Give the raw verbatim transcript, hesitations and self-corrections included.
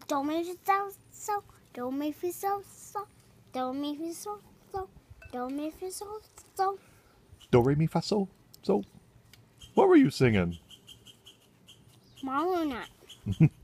Do me fi so so. Do me fi so so. Do me fi so so. Do me fi so so. Do re mi fa so so. What were you singing? Mom or not?